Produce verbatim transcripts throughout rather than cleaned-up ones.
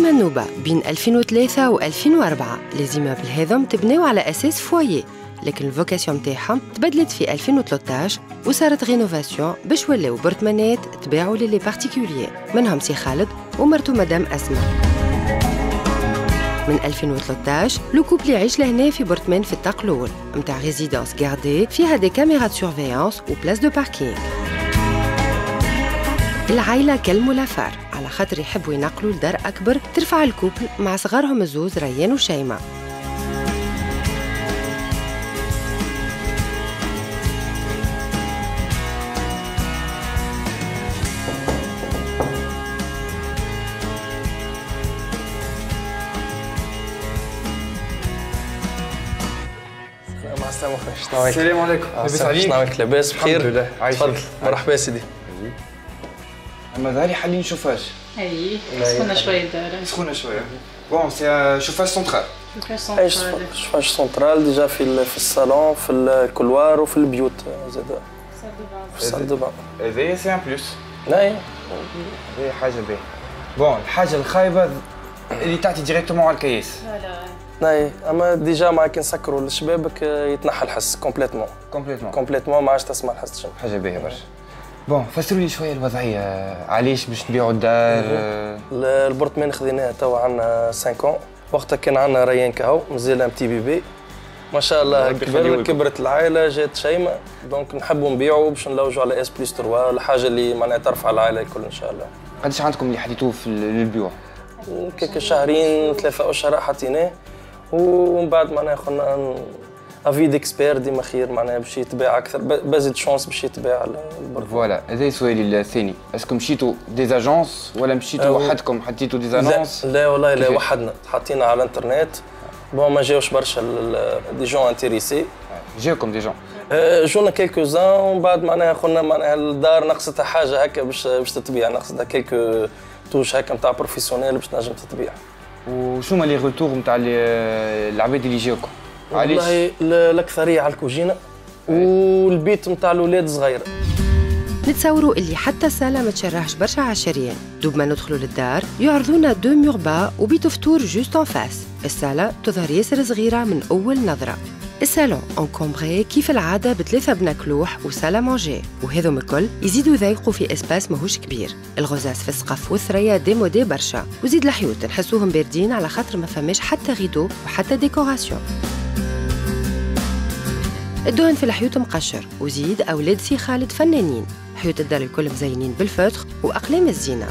كيما النوبة بين ألفين وثلاثة و ألفين وأربعة لي زيمابل هذم تبناو على أساس فوايي، لكن الفوكاسيون متاعهم تبدلت في ألفين وثلاثة عشر وصارت غينوفاسيون باش ولاو برطمانات تباعوا للي بارتيكوليي، منهم سي خالد ومرتو مدام أسماء. من ألفين وثلاثة عشر لو كوبل يعيش لهنا في برطمان في الطاق الأول متاع ريزيدونس غاردي فيها دي كاميرا سورفيونس و بلاس دو باركينغ. العائلة كالمولافار على خاطر يحبوا ينقلوا لدار أكبر ترفع الكوبل مع صغارهم الزوز ريان وشيماء. السلام عليكم. لاباس عليك؟ شنو عليك؟ لاباس بخير؟ الحمد لله. تفضل. مرحبا سيدي. اما ظهري حلين شوفاج. اي سخونه شويه الدار. سخونه شويه. بون سي شوفاج سنترال. شوفاج سنترال. شوفاج سنترال ديجا في في الصالون في الكولوار وفي البيوت زاد. في الصال دو بان. هذايا سي ان بلوس. اي هذايا حاجه باهيه. بون الحاجه الخايبه اللي تعطي ديريكتومون على الكياس. اي اما ديجا مع كي نسكروا لشبابك يتنحى الحس كومبليتمون. كومبليتمون. كومبليتمون ما عادش تسمع الحس تشم. حاجه باهيه برشا. بون فسروا لي شويه الوضعيه، علاش باش تبيعوا الدار؟ البرطمان خذيناه توا عندنا خمسة ans، وقتها كان عندنا ريان كهو مازال ام تي بيبي ما شاء الله كبر كبرت العائله جات شيماء، دونك نحبوا نبيعوا باش نلوجوا على اس بلس ثلاثة الحاجه اللي معناها ترفع العائله الكل ان شاء الله. قداش عندكم اللي حطيتوه في للبيوع؟ كيك شهرين ثلاثه اشهر حطيناه، ومن بعد معناها خلنا افي ديكسبير ديما خير معناها باش يتباع اكثر، بازيد شونس باش يتباع البرفان. فوالا هذا سؤالي الثاني، اسكو مشيتوا دي زاجونس ولا مشيتوا وحدكم حطيتوا دي زاجونس؟ لا, لا والله لا وحدنا حطينا على الانترنت. بون ما جاوش برشا دي جون انتريسي. جاوكم دي جون؟ جونا كيلكو زان، ومن بعد معناها قلنا معناها الدار ناقصتها حاجه هكا باش باش تتبيع، ناقصتها كيلكو توش هكا نتاع بروفيسيونيل باش تنجم تتبيع. وشو هما لي روتور نتاع العباد اللي جاوكم؟ والله الاكثريه على الكوجينه والبيت نتاع الاولاد صغيره. نتصوروا اللي حتى الصاله ما تشرحش برشا عشريان، دوب ما ندخلوا للدار يعرضونا دو مور با وبيت فطور جوست ان فاس. الصاله تظهر ياسر صغيره من اول نظره. الصالون انكومبري كيف العاده بثلاثه بناك لوح وسالا مونجي، وهذوم الكل يزيدوا يضيقوا في اسباس ماهوش كبير. الغزاز في السقف والثريا ديمودي برشا، وزيد الحيوط نحسوهم باردين على خاطر ما فماش حتى غيدو وحتى ديكوراسيون. الدهن في الحيوط مقشر، وزيد اولاد سي خالد فنانين. حيوط الدار الكل مزينين بالفوتر واقلام الزينه.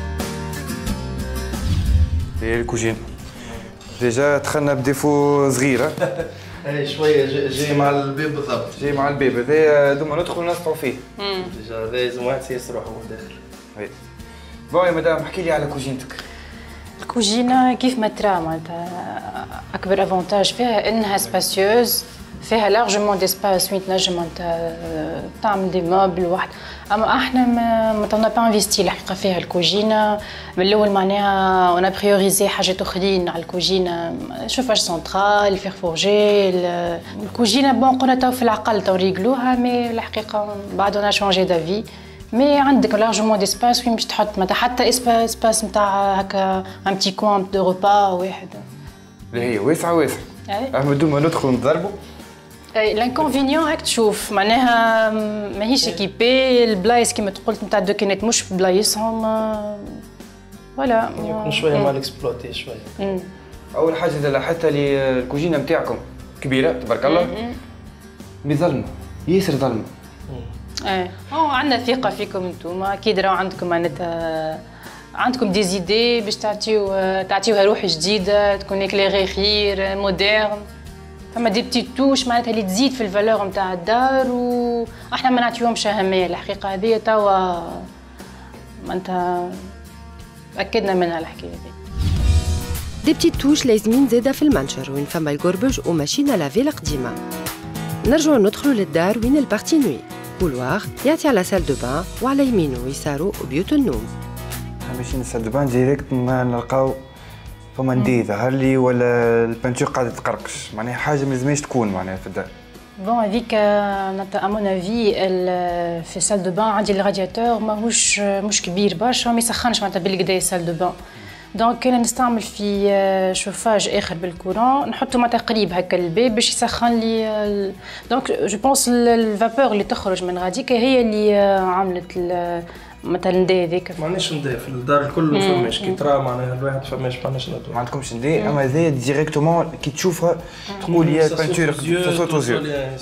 هي الكوجين ديجا دخلنا بديفو صغيره. اي شويه جاي مع الباب بالضبط. جاي مع الباب هذايا دوما ندخلوا نسطعوا فيه. ديجا هذا لازم واحد يسير روحه من الداخل. وي. بون يا مدام احكي لي على كوجينتك. الكوجينه كيف ما ترى معناتها اكبر افونتاج فيها انها سباسيوز، فيها لارجمون ديسباس وين تنجم انت تعمل دي موبل واحد. اما احنا ما تونا با انفيستي الحقيقه فيها الكوجينه من الاول، معناها اون بريوريزي حاجات اخرين على الكوجينه، شوفاج سنترال، الفير فورجي، الكوجينه بون قلنا تو في العقل تو ريقلوها، مي الحقيقه بعد انا شونجي دافي. مي عندك لارجمون ديسباس وين باش تحط معناتها حتى اسباس نتاع هكا ان بتي كوان دو روبا واحد. هي واسعه واسعه. اما دوما ندخلوا نضربوا. الانكونفينيون هاك تشوف معناها ماهيش ايكيبي، البلايص كيما تقولت نتاع الدوكانات مش في بلايصهم. فوالا يكون شويه مال اكسبلوتي شويه. اول حاجه اذا حتى لي الكوجينه نتاعكم كبيره تبارك الله، مي ظلمه ياسر ظلمه. ايه هو عندنا ثقه فيكم انتم، اكيد راهو عندكم معناتها عندكم دي زيدي باش تعطيو تعطيوها روح جديده، تكون اكليغي خير موديرن. فما دي بتي توش معناتها اللي تزيد في الفالور نتاع الدار، واحنا ما نعطيوهمش اهميه الحقيقه هذه توا معناتها اكدنا منها الحكايه هذه. دي بتي توش لازمين زاده في المنشر وين فما القربج وماشينا لافي القديمه. نرجعوا ندخلوا للدار وين البارتي نوي، كولوار يعطي على سال دو بان وعلى يمينه ويساره وبيوت النوم. ماشيين سال دو بان ديريكت ما نلقاو فما ندي ظهر لي ولا البانتور قاعده تقرقش، معناها حاجه ما لازمهاش تكون معناها في الدار. بون هذيك ا مون افي في سال دو بان عندي الرادياتور ماهوش مش كبير برشا، ما يسخنش معناتها بالكدا سال دو بان. دونك كنا نستعمل في شوفاج اخر بالكورون نحطو معناتها قريب هكا الباب باش يسخن لي. دونك جو بونس الفابور اللي تخرج من غاديك هي اللي عملت مثلا نداء هذيك. ما عندناش نداء في الدار الكل ما فماش كي ترى معناها الواحد فماش ما عندناش نداء. ما عندكمش نداء اما هذايا ديريكتومون كي تشوفها تقول يا بانتور صوت وزيو.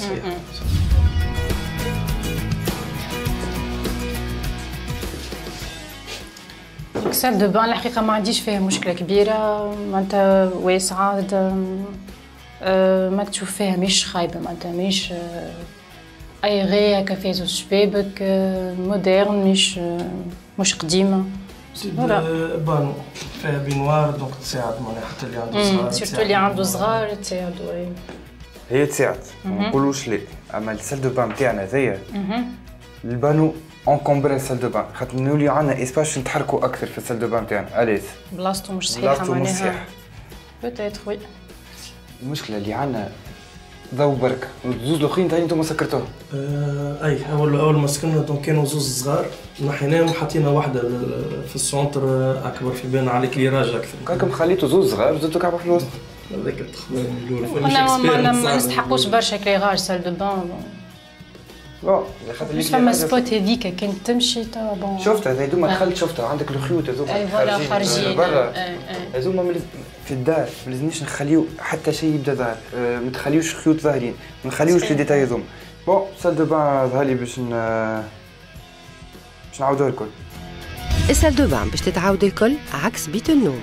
سال دو بان الحقيقه ما عنديش فيها مشكله كبيره معناتها واسعه ما تشوف فيها مش خايبه معناتها مش اي غير هكا فيها زوج شبابك مودرن مش مش قديمه. فوالا بانو فيها بينوار دونك تساعد معناها حتى اللي عنده صغار سيرتو اللي عنده صغار تساعدوا. هي تساعد ما نقولوش لا اما السال دو بان تاعنا هذايا البانو انكومبري السال دو بان خاطر نوليو عندنا اسباس نتحركوا اكثر في السال دو بان تاعنا اليس بلاصتو مش صحيحه بلاصتو مش صحيحه بوتيتر وي. المشكله اللي عندنا ضو برك زوز الاخرين تاعي انتم سكرتوهم. آه اي اول اول ما سكننا دونك كانوا زوز صغار نحيناهم وحطينا واحده في السونتر اكبر في بالنا على كليراج اكثر. كاكم خليتوا زوز صغار زدتوا كعبه في الوسط. هذاك التخمام الاول انا ما نستحقوش برشا كليراج سال دو بان. بون خاطر اللي فما سبوت هذيك كانت تمشي توا بون شفتها هذوما دخلت شفتها عندك الخيوط هذوما اي فوالا خارجين برا هذوما في الدار ما لازمنيش نخليو حتى شيء يبدا ظاهر ما تخليوش خيوط ظاهرين ما نخليوش لي ديتاي هذوما. بون سال دو بان ظهر لي باش باش نعاودوها الكل. السال دو بان باش تتعاود الكل عكس بيت النوم.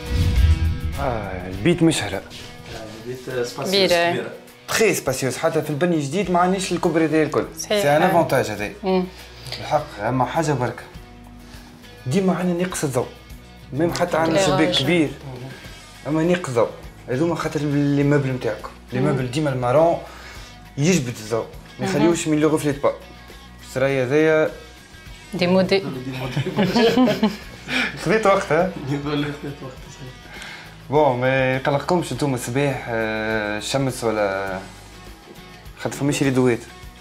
اه البيت مشهرة البيت سباسيوس كبيرة تخي سباسيوس حتى في البني جديد ما عندناش الكبري هذايا الكل. سي ان افونتاج هذايا الحق اما حاجه برك ديما عندنا نقص الضوء ميم حتى عندنا شباك كبير اما نقص ضوء هذوما خاطر لي مبل نتاعكم لي مبل ديما المارون يجبد الضوء ما يخليوش من لو غوفليت با السرايا هذايا دي مودي خذيت وقت ها يقول لي خذيت وقت صحيح. بون ما يقلقكمش انتم الصباح الشمس ولا خاطر فماش ريدوات.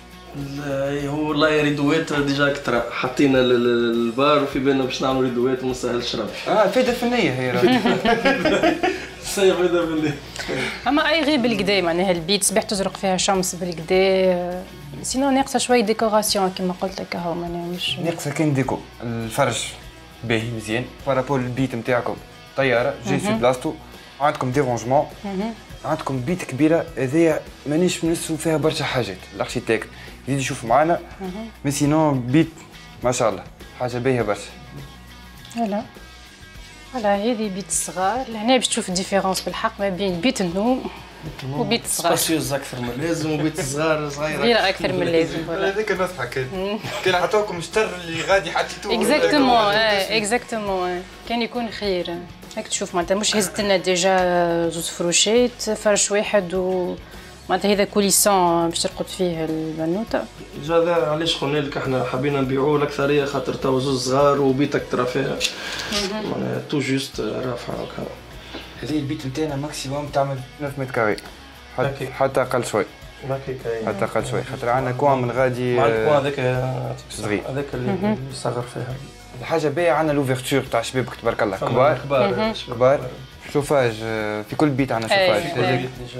هو والله ريدوات ديجا كثر حطينا البار وفي بالنا باش نعملوا ريدوات وما سهلش ربي. اه فايده فنيه هي راه صحيح فايده فنيه. اما اي غير بالكدا معناها البيت صباح تزرق فيها شمس بالكدا سينو ناقصه شويه ديكوراسيون كما قلت لك هاو معناها مش ناقصه كان ديكو الفرش باهي مزيان بارابول البيت نتاعكم طياره جاي في بلاصتو عندكم ديرونجمون عندكم بيت كبيره هذايا مانيش نسوا فيها برشا حاجات الاركيتكت يزيد يشوف معانا مي سينو بيت ما شاء الله حاجه باهيه برشا. فوالا فوالا هذه بيت الصغار لهنا باش تشوف الديفيرونس بالحق ما بين بيت النوم وبيت الصغار. سباسيوز اكثر من اللازم وبيت الصغار صغيره صغيره اكثر من اللازم. هذيك النصحه كان كان عطاوكم الشر اللي غادي حطيتوه اكزاكتومون اكزاكتومون كان يكون خير. هاك تشوف معناتها مش هزت لنا ديجا زوج فروشات فرش واحد و معناتها هذا كوليسون باش ترقد فيه البنوته. هذا علاش قلنا لك احنا حبينا نبيعوه الاكثريه خاطر توا زوج صغار وبيتك ترى فيها معناها تو جوست رافعه هكا. هذه البيت نتاعنا ماكسيموم تعمل تسعة متر كاري حتى اقل شوي حتى اقل شوي خاطر عندنا كوان من غادي مع الكوان هذاك صغير هذاك اللي صغر فيها. الحاجه باهيه عندنا لوفيرتور تاع شبابك تبارك الله كبار كبار كبار شوفاج في كل بيت عندنا شوفاج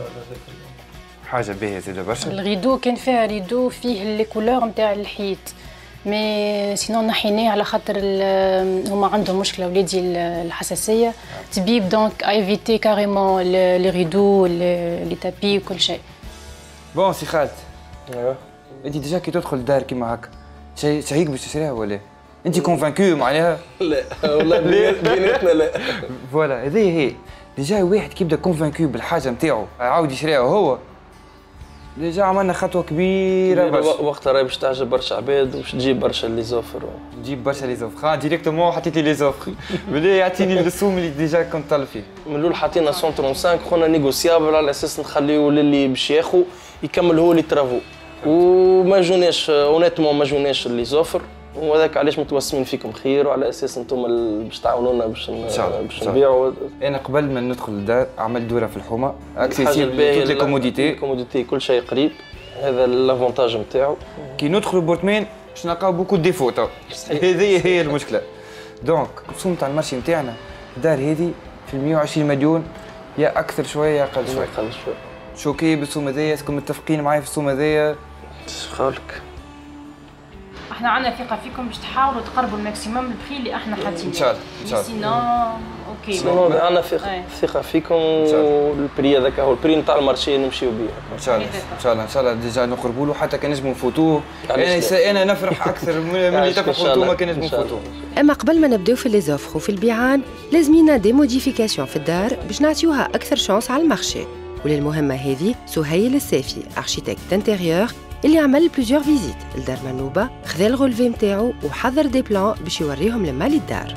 حاجه باهيه زاده برشا. الريدو كان فيها ريدو فيه لي كولور نتاع الحيط مي سينو نحيناه على خاطر هما عندهم مشكله ولادي الحساسيه طبيب دونك ايفيتي كاريمون لي ريدو لي تابي وكل شيء. بون سي خالد ايوا انت ديجا كي تدخل دار كيما هكا شيء شهيك باش تشريها ولا انت كونفانكو معناها؟ لا والله بيناتنا لا. فوالا هذه هي ديجا واحد كي يبدا كونفانكو بالحاجه نتاعو عاود يشريها هو ديجا عملنا خطوه كبيره برشا. وقتها راهي باش تعجب برشا عباد وباش تجيب برشا لي زوفر نجيب برشا لي زوفر خا ديريكتومون حطيت لي لي زوفر بلي يعطيني الرسوم اللي ديجا كنت طالب فيه. من الاول حطينا مية وخمسة خونا نيغوسيابل على اساس نخليو للي باش ياخو يكمل هو لي ترافو وما جوناش اونيتمون ما جوناش لي زوفر وهذاك علاش متوسمين فيكم خير وعلى اساس انتم باش تعاونونا باش باش نبيعوا. انا قبل ما ندخل الدار عملت دوره في الحومه اكسيسيبل توت لي كوموديتي كوموديتي كل شيء قريب هذا لافونتاج نتاعو. كي ندخلوا بورتمان باش نلقاو بوكو ديفو تو هذه هي المشكله. دونك الرسوم تاع المارشي نتاعنا الدار هذه في مئة وعشرين مليون يا اكثر شويه يا اقل شويه. اقل شويه. شوكي بالسوم هذايا؟ اسكم متفقين معايا في السوم هذايا؟ خالك احنا عندنا ثقه فيكم باش تحاولوا تقربوا الماكسيموم البخي اللي احنا حاطينه. ان شاء الله ان شاء الله. سينو اوكي. سينو عندنا ثقه فيكم والبري هذاك هو البري نتاع المارشي نمشيو بيه. ان شاء الله ان شاء الله ان شاء الله ديجا نقربوا له حتى كان نجموا نفوتوه. انا انا نفرح اكثر من اللي تفرحوا انتوما كان نجموا نفوتوه. اما قبل ما نبداو في لي زوفر وفي البيعان لازمينا دي موديفيكاسيون في الدار باش نعطيوها اكثر شانس على المارشي. وللمهمه هذه سهيل السافي اركيتكت انتيريور اللي عمل بليزيور فيزيت لدار منوبه، خذا الغولفي نتاعو وحضر دي بلان باش يوريهم لمالي الدار.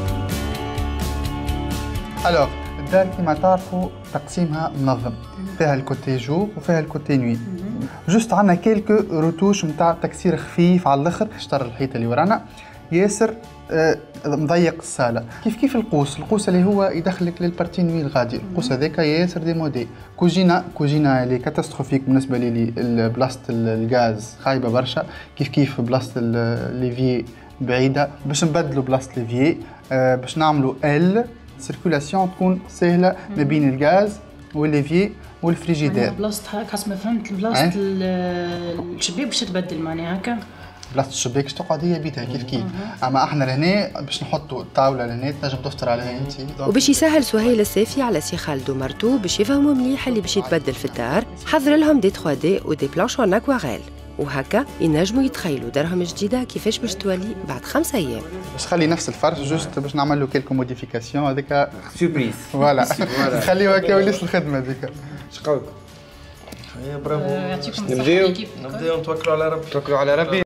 الوغ الدار كيما تعرفوا تقسيمها منظم، فيها الكوتي جور وفيها الكوتي نوي. جوست عندنا كيلكو روتوش نتاع تكسير خفيف على الاخر، شطر الحيطه اللي ورانا ياسر آه مضيق الصاله. كيف كيف القوس، القوس اللي هو يدخلك للبارتي نوي الغادي، القوس هذاك ياسر ديمودي. كوجينا كوجينا اللي كاتاستروفيك بالنسبه لي، بلاصه الغاز خايبه برشا، كيف كيف بلاصه ليفي بعيده، باش نبدلوا بلاصه ليفي آه باش نعملوا ال سيركولاسيون تكون سهله ما بين الغاز والليفي والفريجيدير. بلاصه هكا ما فهمت، بلاصه الشباك باش تبدل معناها هكا، بلاصه الشباك باش تقعد هي بيتها كيف كيف. اما احنا لهنا باش نحطوا الطاوله لهنا تنجم تفطر عليها انت. وباش يسهل سهيل السافي على سي خالد ومرتو باش يفهموا مليح اللي باش يتبدل في الدار، حضر لهم دي ثري دي ودي بلانشون اكواريل، وهكا ينجموا يتخيلوا دارهم الجديده كيفاش باش تولي بعد خمسة ايام. باش نخلي نفس الفرش جوست باش نعمل له كيلكو موديفيكاسيون هذيك سوربريز. فوالا نخليوها كواليس الخدمه هذيك. اش قولك؟ يا برافو. يعطيكم الصحه. نبداو نبداو نتوكلوا على ربي. توكلوا على ربي.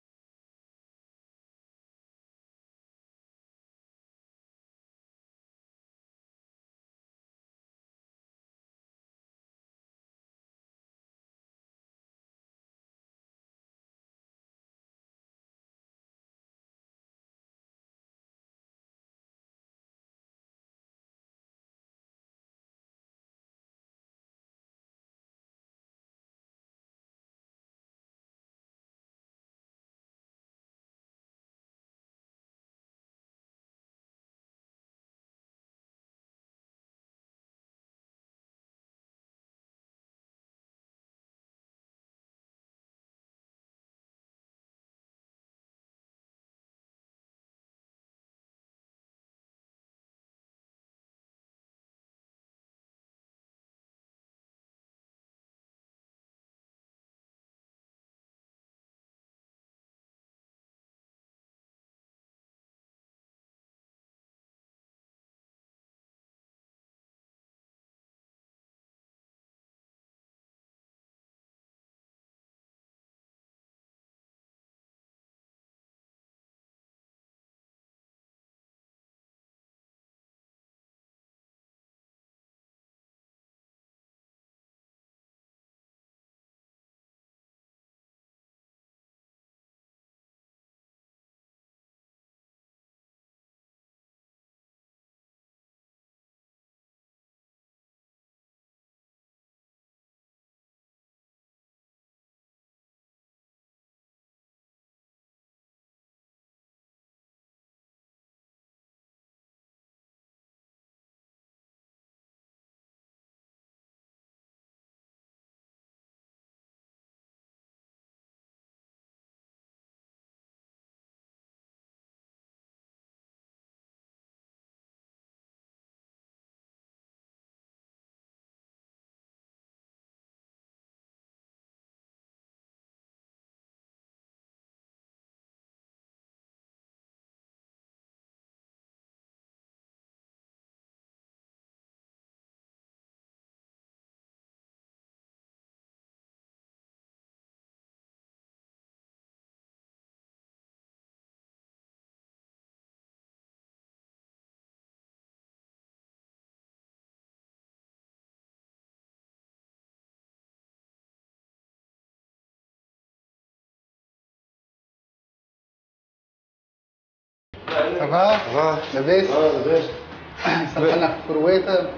صافا؟ صافا لاباس؟ اه لاباس. سمعنا في كرويته.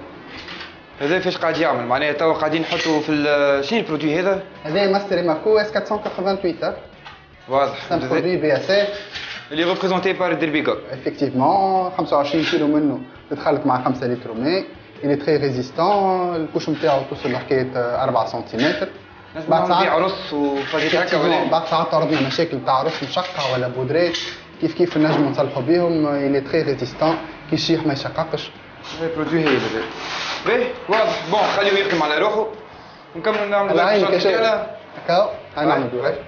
هذا فاش قاعد يعمل؟ معناها توا قاعدين نحطوا في شنو البرودوي هذا؟ هذا ماستر ماركو اس أربعمية وثمانية وثمانين. واضح. سان برودوي بي اس اف. اللي ريبريزونتي بار ديربيغوم. افكتيفمون خمسة وعشرين كيلو منه تتخلط مع خمسة لتر ماء. اللي تري ريزيستون، الكوش نتاعو توصل لحكايه أربعة سنتيمتر. بعد ساعات عرس وفريق هكا ولا بعد ساعات عرضنا مشاكل تاع عرس مشقع ولا بودرات كيف كيف نجموا نصلحوا بهم. اللي تري ريزيستون كي الشيح ما يشققش. برودوي هايل هذا. باهي واضح. بون خليه يقيم على روحه ونكملوا نعملوا العين كشاف هكا. هاي نعملوا هاي.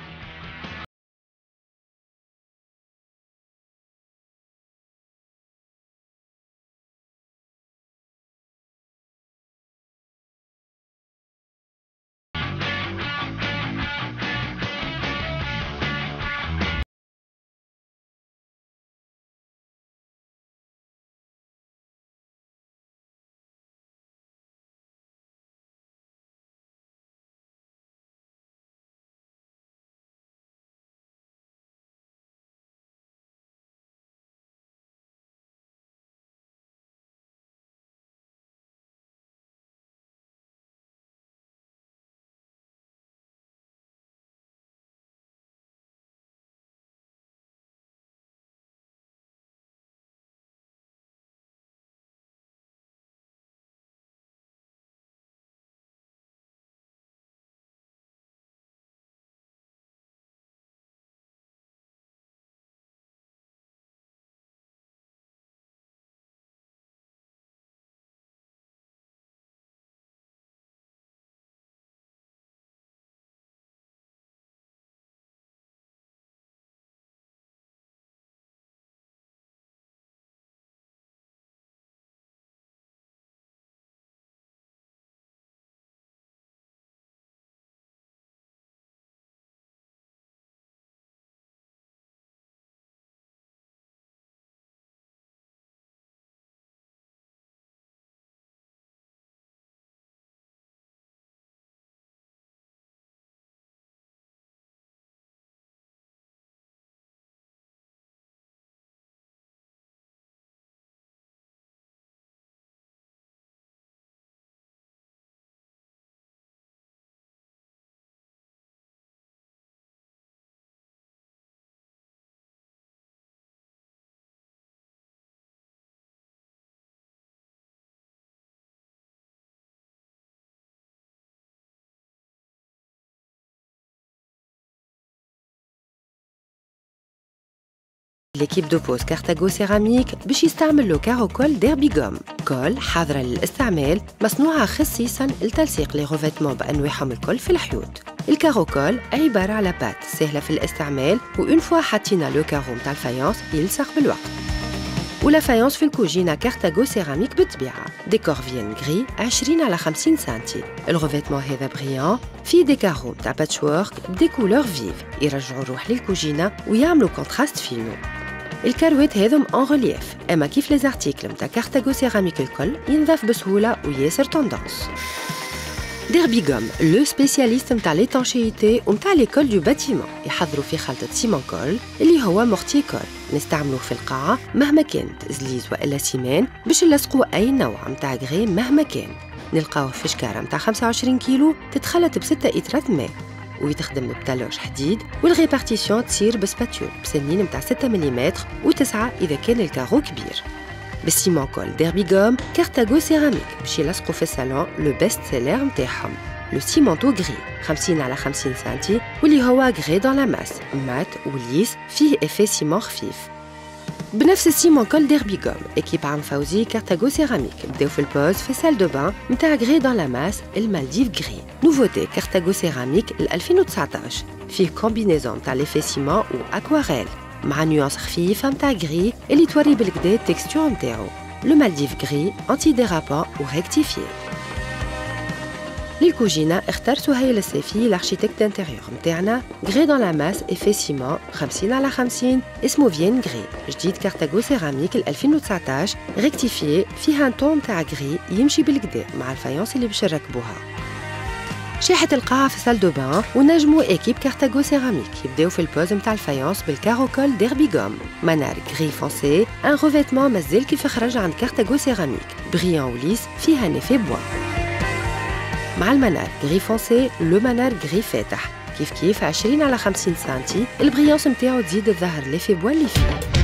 ليكيب دو بوز كارتاغو سيراميك باش يستعمل لو كاروكول ديربيغوم، كول حاضرة للاستعمال مصنوعة خصيصاً لتلصيق لي غوفيتمون بأنواعهم الكل في الحيوط. الكاروكول عبارة على بات سهلة في الاستعمال وإن فوا حطينا لو كارو متاع الفايونس يلصق بالوقت. ولا فايونس في الكوجينة كارتاغو سيراميك بالطبيعة، ديكور فين غري عشرين على خمسين سنتي. الغوفيتمون هذا بريان فيه دي كارو متاع باتشورك بدي كولور فيف يرجعوا الروح للكوجينة ويعملوا كونتراست فينو. الكاروات هذم اون ريليف، اما كيف لي زارتيكل متاع كارتاغو سيراميك الكل ينظف بسهوله وياسر توندونس. ديربيغوم لو سبيسياليست متاع ليتانشيتي ومتاع لي كول دو باتيمون، يحضروا في خلطه سيمون كول اللي هو مورتي كول، نستعملوه في القاعه مهما كانت زليز والا سيمان باش نلصقوا اي نوع متاع غري مهما كان. نلقاوه في شكاره متاع خمسة وعشرين كيلو تتخلط بستة إترات ماء ويتخدم بتلوج حديد، والغيبارتيسيون تصير بسباتول بسنين متاع ستة مليمتر وتسعة إذا كان الكارو كبير. بالسيمون كول ديربيغوم كارتاغو سيراميك باش يلصقوا في الصالون لو بيست سيلر متاعهم لو سيمونتو غري خمسين على خمسين سنتي واللي هو غري دون لا ماس مات وليس فيه افي سيمون خفيف. بنفس السيمون كول ديربيغوم اكيب عم فوزي كارتاغو سيراميك بداو في البوز في سال دو بان متاع غري دون لا ماس المالديف غري. نوفوتي كارتاغو سيراميك ألفين وتسعطاش فيه كومبينيزون متاع ليفي سيمون و اكواريل مع نيونس خفيفه متاع غري اللي توري بالكدا التكستور متاعو. لو مالديف غري انتي ديرابون و ريكتيفيي. للكوجينة اختار سهيل السيفي الارشيتكت انتيريور متاعنا غري دون لا ماس افي سيمون خمسين على خمسين اسمه فين غري جديد كارتاغو سيراميك ألفين وتسعطاش ريكتيفيي فيها ان طون تاع غري يمشي بالكدا مع الفايونس اللي باش نركبوها. شاحة القاعة في سال دو بان ونجموا اكيب كارتاغو سيراميك يبداو في البوز متاع الفايونس بالكاروكول ديربيغوم منار غري فونسي ان روفيتمون مازال كيف خرج عند كارتاغو سيراميك بريان وليس فيها نيفي بوا. مع المنار غري فونسي لو منار غري فاتح كيف كيف عشرين على خمسين سنتي، البغيونس نتاعو تزيد الظهر لي في بوا اللي فيه.